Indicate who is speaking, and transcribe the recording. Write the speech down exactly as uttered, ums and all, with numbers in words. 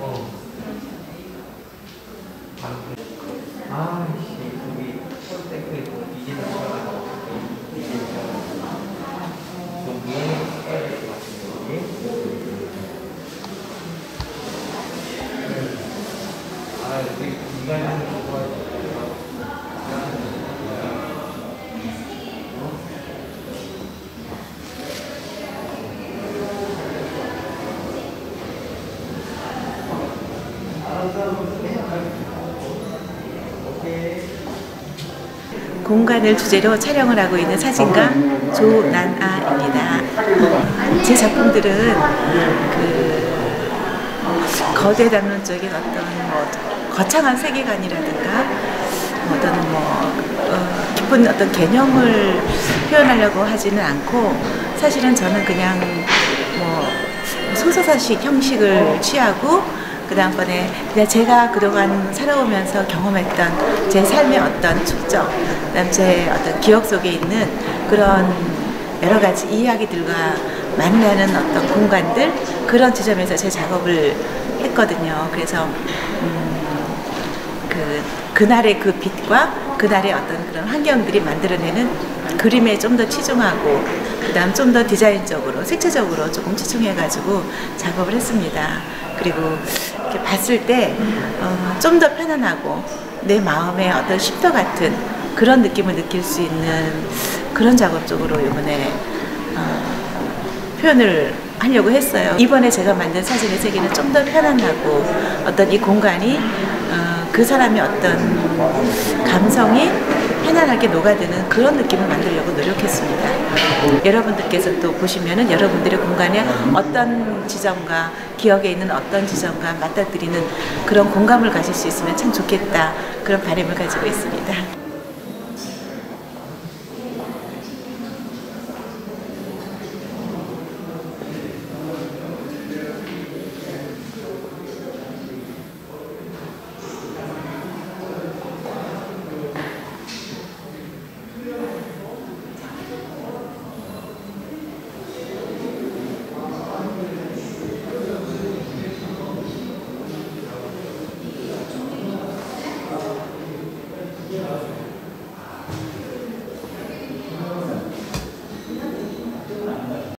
Speaker 1: 어. 아, 씨, 거기 홀tek에 이기는 거라고. 여기에 L 같은 게. 아, 여기 이가는 거.
Speaker 2: 공간을 주제로 촬영을 하고 있는 사진가 조난아입니다. 제 작품들은 그 거대 담론적인 어떤 뭐 거창한 세계관이라든가 어떤 뭐 어, 깊은 어떤 개념을 표현하려고 하지는 않고, 사실은 저는 그냥 뭐 소서사식 형식을 취하고, 그 다음번에 그냥 제가 그동안 살아오면서 경험했던 제 삶의 어떤 축적, 그 다음 제 어떤 기억 속에 있는 그런 여러 가지 이야기들과 만나는 어떤 공간들, 그런 지점에서 제 작업을 했거든요. 그래서 음, 그, 그날의 그 빛과 그날의 어떤 그런 환경들이 만들어내는 그림에 좀 더 치중하고, 그 다음 좀 더 디자인적으로, 색채적으로 조금 치중해가지고 작업을 했습니다. 그리고 이렇게 봤을 때 어, 좀 더 편안하고 내 마음에 어떤 쉼터 같은 그런 느낌을 느낄 수 있는 그런 작업 쪽으로 이번에 어, 표현을 하려고 했어요. 이번에 제가 만든 사진의 세계는 좀 더 편안하고, 어떤 이 공간이 어, 그 사람의 어떤 감성이 편안하게 녹아드는 그런 느낌을 만들려고 노력했습니다. 여러분들께서 또 보시면은 여러분들의 공간에 어떤 지점과 기억에 있는 어떤 지점과 맞닥뜨리는 그런 공감을 가질 수 있으면 참 좋겠다, 그런 바람을 가지고 있습니다.